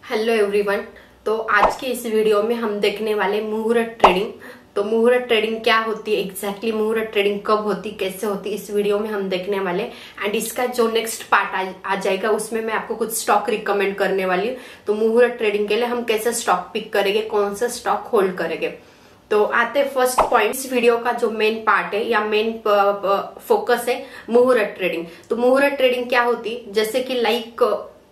Hello everyone. तो आज के इस वीडियो में हम देखने वाले मुहूर्त ट्रेडिंग। तो मुहूर्त ट्रेडिंग क्या होती है, एग्जैक्टली मुहूर्त ट्रेडिंग कब होती, कैसे होती, इस वीडियो में हम देखने वाले। एंड इसका जो नेक्स्ट पार्ट आ जाएगा उसमें मैं आपको कुछ स्टॉक रिकमेंड करने वाली हूँ। तो मुहूर्त ट्रेडिंग के लिए हम कैसे स्टॉक पिक करेंगे, कौन सा स्टॉक होल्ड करेंगे। तो आते फर्स्ट पॉइंट, इस वीडियो का जो मेन पार्ट है या मेन फोकस है मुहूर्त ट्रेडिंग। तो मुहूर्त ट्रेडिंग क्या होती, जैसे कि लाइक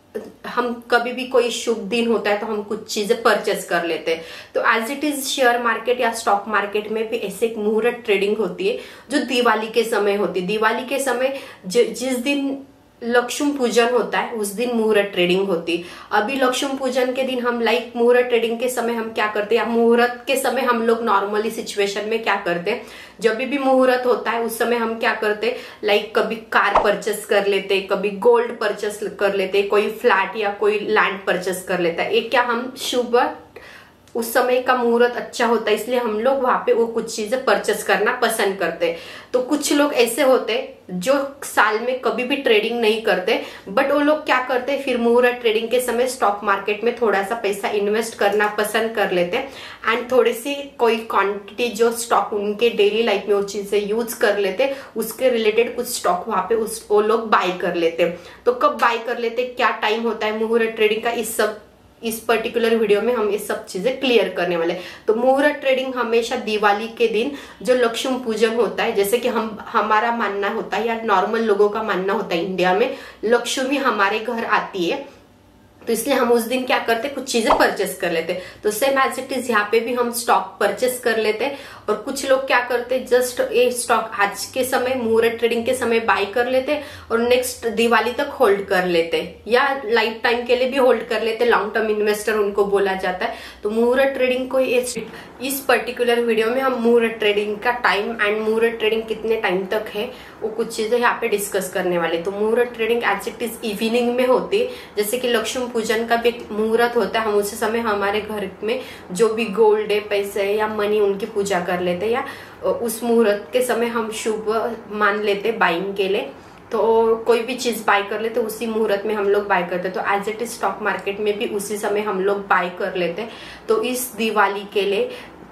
हम कभी भी कोई शुभ दिन होता है तो हम कुछ चीजें परचेस कर लेते हैं। तो as it is share market या स्टॉक मार्केट में भी ऐसे एक मुहूर्त ट्रेडिंग होती है जो दिवाली के समय होती है। दिवाली के समय जिस दिन लक्ष्मी पूजन होता है उस दिन मुहूर्त ट्रेडिंग होती। अभी लक्ष्मी पूजन के दिन हम लाइक मुहूर्त ट्रेडिंग के समय हम क्या करते हैं, या मुहूर्त के समय हम लोग नॉर्मली सिचुएशन में क्या करते हैं, जब भी मुहूर्त होता है उस समय हम क्या करते, लाइक कभी कार परचेस कर लेते, कभी गोल्ड परचेस कर लेते, कोई फ्लैट या कोई लैंड परचेस कर लेता है। एक क्या हम शुभ उस समय का मुहूर्त अच्छा होता है इसलिए हम लोग वहां पे वो कुछ चीजें परचेस करना पसंद करते हैं। तो कुछ लोग ऐसे होते जो साल में कभी भी ट्रेडिंग नहीं करते, बट वो लोग क्या करते फिर मुहूर्त ट्रेडिंग के समय स्टॉक मार्केट में थोड़ा सा पैसा इन्वेस्ट करना पसंद कर लेते एंड थोड़ी सी कोई क्वांटिटी जो स्टॉक उनके डेली लाइफ में वो चीजें यूज कर लेते, उसके रिलेटेड कुछ स्टॉक वहां पे वो लोग बाय कर लेते। तो कब बाय कर लेते, क्या टाइम होता है मुहूर्त ट्रेडिंग का, इस पर्टिकुलर वीडियो में हम ये सब चीजें क्लियर करने वाले। तो मुहूर्त ट्रेडिंग हमेशा दिवाली के दिन जो लक्ष्मी पूजन होता है, जैसे कि हमारा मानना होता है या नॉर्मल लोगों का मानना होता है, इंडिया में लक्ष्मी हमारे घर आती है तो इसलिए हम उस दिन क्या करते, कुछ चीजें परचेस कर लेते। तो सेम एज इट इज यहाँ पे भी हम स्टॉक परचेस कर लेते। और कुछ लोग क्या करते, जस्ट ये स्टॉक आज के समय मुहूर्त ट्रेडिंग के समय बाय कर लेते और नेक्स्ट दिवाली तक होल्ड कर लेते या लाइफ टाइम के लिए भी होल्ड कर लेते। लॉन्ग टर्म इन्वेस्टर उनको बोला जाता है। तो मुहूर्त ट्रेडिंग को इस पर्टिकुलर वीडियो में हम मुहूर्त ट्रेडिंग का टाइम एंड मुहूर्त ट्रेडिंग कितने टाइम तक है वो कुछ चीजें यहाँ पे डिस्कस करने वाले। तो मुहूर्त trading as it is evening में होती है, जैसे कि लक्ष्मी पूजन का भी मुहूर्त होता है। हम उसी समय हमारे घर में जो भी गोल्ड है, पैसे है या मनी, उनकी पूजा कर लेते या उस मुहूर्त के समय हम शुभ मान लेते बाइंग के लिए। तो कोई भी चीज बाय कर लेते उसी मुहूर्त में हम लोग बाय करते। तो as it is stock market में भी उसी समय हम लोग बाय कर लेते। तो इस दिवाली के लिए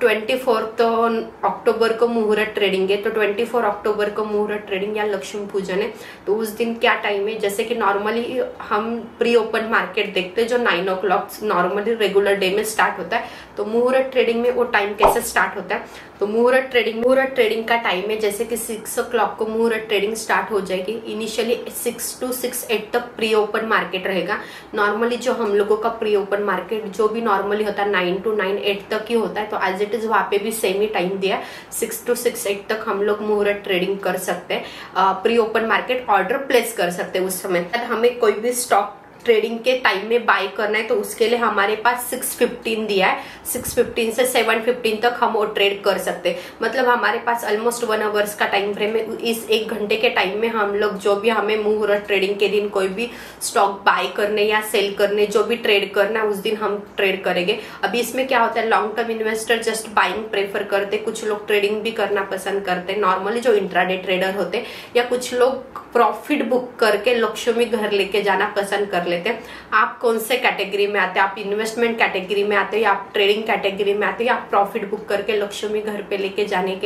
24 अक्टूबर को मुहूर्त ट्रेडिंग है। तो 24 अक्टूबर को मुहूर्त ट्रेडिंग या लक्ष्मी पूजन है। तो उस दिन क्या टाइम है, जैसे कि नॉर्मली हम प्री ओपन मार्केट देखते हैं जो 9 o'clock नॉर्मली रेगुलर डे में स्टार्ट होता है। तो मुहूर्त ट्रेडिंग में वो टाइम कैसे स्टार्ट होता है, तो मुहूर्त ट्रेडिंग का टाइम है जैसे कि 6 o'clock को मुहूर्त ट्रेडिंग स्टार्ट हो जाएगी। इनिशियली 6 to 6-8 तक प्री ओपन मार्केट रहेगा। नॉर्मली जो हम लोगों का प्री ओपन मार्केट जो भी नॉर्मली होता है 9 to 9-8 तक ही होता है। तो एज इट इज वहां पे भी सेम ही टाइम दिया, 6 to 6-8 तक हम लोग मुहूर्त ट्रेडिंग कर सकते हैं। Pre open market order place कर सकते हैं। उस समय हमें कोई भी स्टॉक ट्रेडिंग के टाइम में बाय करना है तो उसके लिए हमारे पास 6:15 दिया है। 6:15 से 7:15 तक हम वो ट्रेड कर सकते हैं। मतलब हमारे पास ऑलमोस्ट 1 आवर्स का टाइम फ्रेम है। इस 1 घंटे के टाइम में हम लोग जो भी हमें मुहूर्त ट्रेडिंग के दिन कोई भी स्टॉक बाय करने या सेल करने, जो भी ट्रेड करना है उस दिन हम ट्रेड करेंगे। अभी इसमें क्या होता है, long term investor just buying prefer करते, कुछ लोग ट्रेडिंग भी करना पसंद करते नॉर्मली जो इंट्राडे ट्रेडर होते, या कुछ लोग प्रॉफिट बुक करके लक्ष्मी घर लेके जाना पसंद कर लेते हैं। आप कौन से कैटेगरी में आते हैं, आप इन्वेस्टमेंट कैटेगरी में आते हैं या आप ट्रेडिंग कैटेगरी में आते हैं, या आप प्रॉफिट बुक करके लक्ष्मी घर पे लेके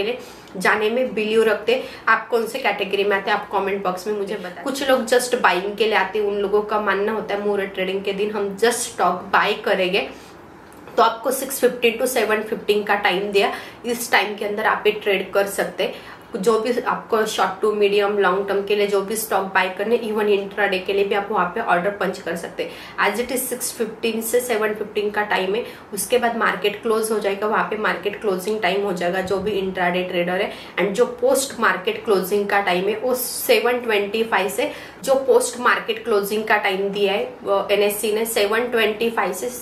जाने में बिलीव रखते हैं, आप कौन से कैटेगरी में आते हैं, आप कमेंट बॉक्स में मुझे बताएं। कुछ लोग जस्ट बाइंग के लिए आते हैं, उन लोगों का मानना होता है मुहूर्त ट्रेडिंग के दिन हम जस्ट स्टॉक बाय करेंगे। तो आपको 6:15 to 7:15 का टाइम दिया, इस टाइम के अंदर आप ये ट्रेड कर सकते हैं। जो भी आपको short to medium long term के लिए जो भी स्टॉक बाय करने, इवन इंट्राडे के लिए भी आप वहां पे ऑर्डर पंच कर सकते हैं। एज इट इज 6:15 से 7:15 का टाइम है। उसके बाद मार्केट क्लोज हो जाएगा, वहां पे मार्केट क्लोजिंग टाइम हो जाएगा जो भी इंट्राडे ट्रेडर है। एंड जो पोस्ट मार्केट क्लोजिंग का टाइम है वो 7:25 से, जो पोस्ट मार्केट क्लोजिंग का टाइम दिया है एनएससी ने 7:25 से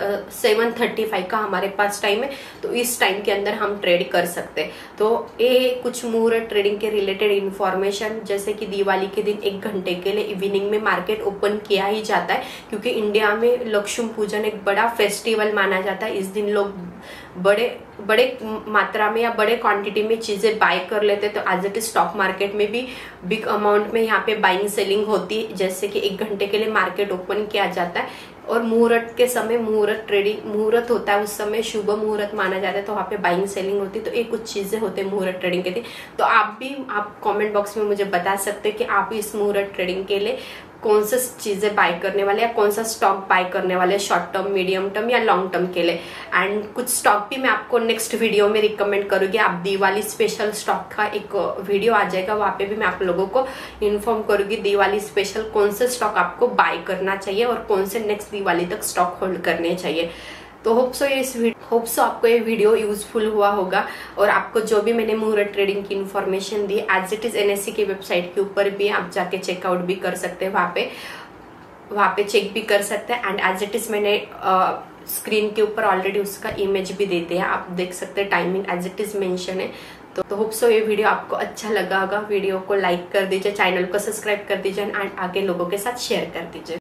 7:35 का हमारे पास टाइम है। तो इस टाइम के अंदर हम ट्रेड कर सकते हैं। तो ये कुछ मुहूर्त ट्रेडिंग के रिलेटेड इंफॉर्मेशन, जैसे कि दिवाली के दिन 1 घंटे के लिए इवनिंग में मार्केट ओपन किया ही जाता है, क्योंकि इंडिया में लक्ष्मी पूजन एक बड़ा फेस्टिवल माना जाता है। इस दिन लोग बड़े मात्रा में या बड़े क्वांटिटी में चीजें बाय कर लेते। तो as it is stock market में भी बिग अमाउंट में यहाँ पे बाइंग सेलिंग होती है। जैसे कि 1 घंटे के लिए मार्केट ओपन किया जाता है और मुहूर्त के समय मुहूर्त ट्रेडिंग मुहूर्त होता है, उस समय शुभ मुहूर्त माना जाता है, तो वहाँ पे बाइंग सेलिंग होती है। तो ये कुछ चीजें होते हैं मुहूर्त ट्रेडिंग के लिए। तो आप कमेंट बॉक्स में मुझे बता सकते हैं कि आप इस मुहूर्त ट्रेडिंग के लिए कौन सा चीजें बाय करने वाले या कौन सा स्टॉक बाय करने वाले, शॉर्ट टर्म, मीडियम टर्म या लॉन्ग टर्म के लिए। एंड कुछ स्टॉक भी मैं आपको नेक्स्ट वीडियो में रिकमेंड करूंगी। आप दिवाली स्पेशल स्टॉक का एक वीडियो आ जाएगा, वहां पे भी मैं आप लोगों को इन्फॉर्म करूंगी दिवाली स्पेशल कौन से स्टॉक आपको बाय करना चाहिए और कौन से नेक्स्ट दिवाली तक स्टॉक होल्ड करने चाहिए। तो होप सो आपको ये वीडियो यूजफुल हुआ होगा और आपको जो भी मैंने मुहूर्त ट्रेडिंग की इन्फॉर्मेशन दी एज इट इज NSE की वेबसाइट के ऊपर भी आप जाके चेकआउट भी कर सकते हैं, वहां पे चेक भी कर सकते हैं। एंड एज इट इज मैंने स्क्रीन के ऊपर ऑलरेडी उसका इमेज भी दे दिया, आप देख सकते हैं, timing as it is mention है। तो होप सो ये वीडियो आपको अच्छा लगा होगा। वीडियो को लाइक कर दीजिए, चैनल को सब्सक्राइब कर दीजिए एंड आगे लोगों के साथ शेयर कर दीजिए।